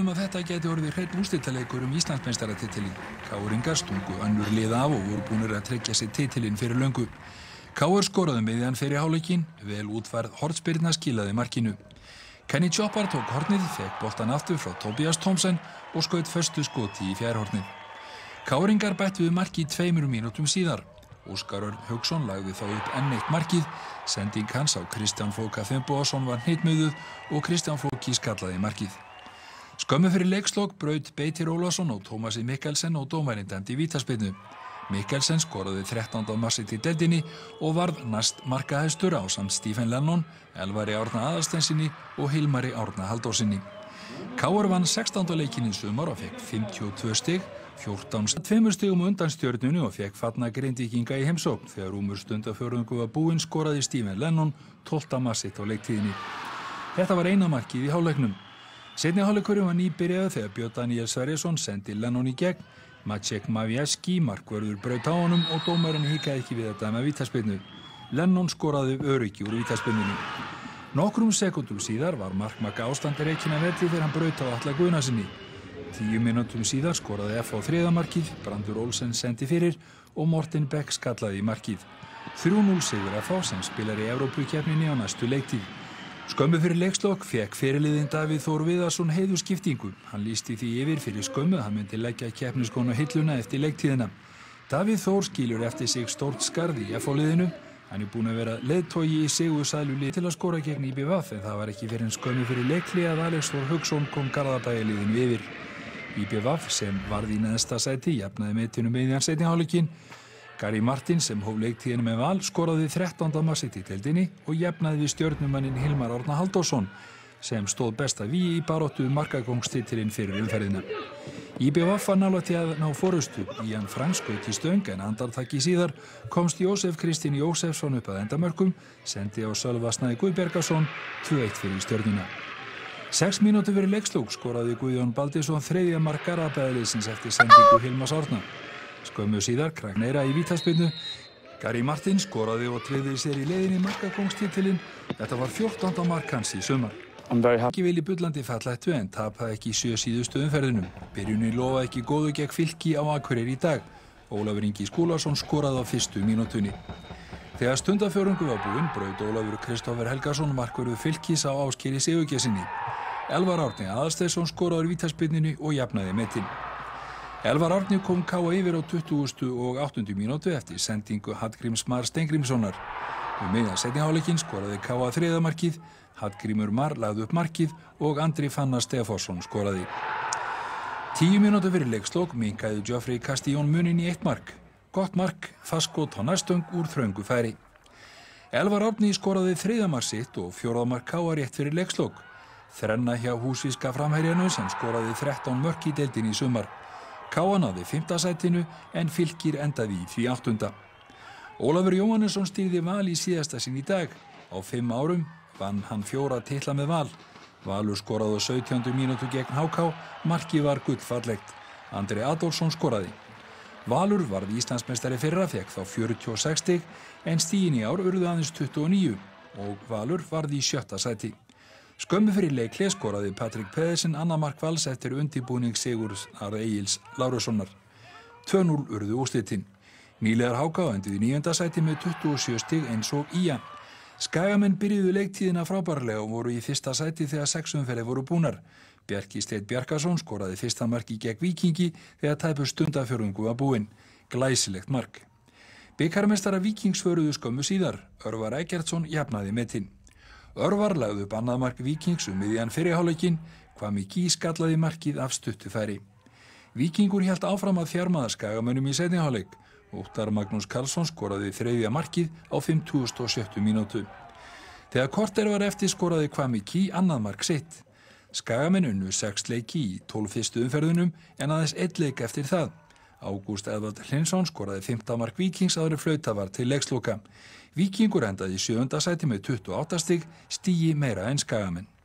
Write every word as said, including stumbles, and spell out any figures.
um að þetta gæti orðið hreinn úrslitaleikur um Íslandsmeistaratitilinn. K R-ingar stungu önnur lið af og voru búnir að tryggja sér titilinn fyrir löngu. K R skoraði miðjan fyrir hálfleikinn, vel útfærð hornspyrna skilaði markinu. Kenny Chopper tók hornið, fekk boltan aftur frá Tobias Thompson og skaut föstu skoti í fjærhornið. K R-ingar bættu við marki tveimur mínútum síðar. Óskar Örn Hauksson lagði þá upp enn eitt markið, sending hans á Kristján Flóka Finnbogason var hnitmiðuð og Kristján Flóki skallaði markið. Skömmu fyrir leikslok braut Beitir Ólafsson og Tómasi Mikkelsen og dómarinn dæmdi vítaspyrnu. Mikkelsen skoraði þrettánda markið í deildinni og varð næst markahæstur ásamt Stephen Lennon, Elvari Árna Aðalsteinsinni og Hilmari Árna Halldórsinni. K R vann sextánda leikinn í sumar og fekk fimmtíu og tvö stig, fjórtán tveimur stigum undan Stjörnunni og fekk fallna Grindvíkinga í heimsókn. Þegar rúmur stundafjórðungur var búinn skoraði Stephen Lennon tólfta markið á leiktíðinni. Þetta var eina markið í hálfleiknum. Seinni hálfleikurinn var nýbyrjaður þegar Björn Daníel Sverrisson sendi Lennon í gegn. Maciek Mawiecki, markvörður, braut á honum og dómarinn hikaði ekki við að dæma vítaspyrnu. Lennon skoraði öryggi úr vítaspyrnunni. Nokkrum sekúndum síðar var markmaka ástandi rekinn af velli þegar hann braut á Atla Guðnasyni. Tíu mínútum síðar skoraði F á þriðja markið, Brandur Olsen sendi fyrir og Morten Beck skallaði í markið. þrjú núll sigur F á sem spilar í Evrópukeppninni á næstu leiktíð. Skömmu fyrir leikslok fékk fyrirliðinn Davíð Þór Viðarsson heiðurskiptingu. Hann lýsti því yfir fyrir skömmu að hann myndi leggja keppniskóna á hilluna eftir leiktíðina. Davíð Þór skilur eftir sig stórt skarð í F á-liðinu. Hann er búinn að vera leiðtogi í sigursælulið til að skora gegn í B V en það var ekki fyrir en skömmu fyrir leikli að Alex Þór Hauksson kom Garðabæjarliðinu yfir. í B V sem varð í neðsta sæti jafnaði metinu miðjan seinni hálfleikinn. Gary Martin sem hóf leiktíðina með Val skoraði þrettánda markið í deildinni og jafnaði við stjörnumanninn Hilmar Árna Halldórsson sem stóð besta vígi í baráttu um markakóngstitilinn fyrir umferðina. Í B V var nálægt í að ná forystu. Ian Frank skaut í stöng en andartaki síðar komst Jósef Kristinn Jósefsson upp að endamörkum, sendi á Sölva Snæ Guðbjargason tvö eitt fyrir stjörnuna. Sex mínútur fyrir leikslok skoraði Guðjón Baldursson þriðja mark Garðabæjarliðsins eftir sendingu Hilmars Árna. Skömmu síðar Kragneyra í vítaspyrnu. Gary Martin skoraði og tryggði sér í leiðinni markakóngstitilinn. Þetta var fjórtánda mark hans í sumar. Ekki vel í bullandi fallættu en tapaði ekki í sjö síðustu umferðinum. Byrjunin lofaði ekki góðu gegn Fylki á Akureyri í dag. Ólafur Ingi Skúlason skoraði á fyrstu mínútunni. Þegar stundafjórðungur var búinn braut Ólafur Kristófer Helgason markvörður Fylkis á Ásgeiri Sigurgeirssyni. Elvar Árni Aðalsteinsson skoraði úr vítaspyrnunni og jafnaði metin. Elvar Árni kom K A yfir á tuttugustu og áttundu mínútu eftir sendingu Hallgríms Mar Steingrímssonar. Um miðjan seinni hálfleikinn skoraði K A þriðja markið, Hallgrímur Mar lagði upp markið og Andri Fannar Stefánsson skoraði. Tíu mínútur fyrir leikslok minnkaði Geoffrey Castillon muninn í eitt mark. Gott mark, fast skot á næstöng úr þröngu færi. Elvar Árni skoraði þriðja mark sitt og fjórða mark K A rétt fyrir leikslok. Þrenna hjá húsvíska framherjanum sem skoraði þrettán mörk í deildinni í sumar. K A náði fimmta sætinu en Fylkir endaði í því áttunda. Ólafur Jóhannesson stýrði Val í síðasta sinn í dag. Á fimm árum vann hann fjóra titla með Val. Valur skoraði á sautjándu mínútu gegn H K, markið var gullfallegt. Andri Adolfsson skoraði. Valur varð Íslandsmeistari fyrra, fékk þá fjörutíu og sex stig en stigin í ár urðu aðeins tuttugu og níu og Valur varð í sjötta sæti. Skömmu fyrir leikli skoraði Patrik Pedersen annað mark Vals eftir undirbúning Sigurðs Egils Lárussonar. tvö núll urðu úrslitin. Nýliðar H K enduðu í níunda sæti með tuttugu og sjö stig eins og í a. Skagamenn byrjuðu leiktíðina frábærlega og voru í fyrsta sæti þegar sex umferðir voru búnar. Bjarki Steinn Bjarkason skoraði fyrsta marki gegn Víkingi þegar tæpur stundafjórðungur var búinn. Glæsilegt mark. Bikarmeistara Víkings svöruðu skömmu síðar. Örvar Eggertsson jafnaði metin. Örvar lagði upp annað mark Víkings um miðjan fyrri hálfleikinn, Hvammi Gí skallaði markið af stuttu færi. Víkingur hélt áfram að þjarmaða Skagamönnum í seinni hálfleik. Óttar Magnús Karlsson skoraði þriðja markið á fimmtugasta og sjöttu mínútu. Þegar korter var eftir skoraði Hvammi Gí annað mark sitt. Skagamenn unnu sex leiki í tólf fyrstu umferðunum en aðeins einn leik eftir það. Ágúst Eðvald Hlynsson skoraði fimmta mark Víkings áður en flautað var til leiksloka. Víkingur endaði í sjöunda sæti með tuttugu og átta stig, stigi meira en Skagamenn.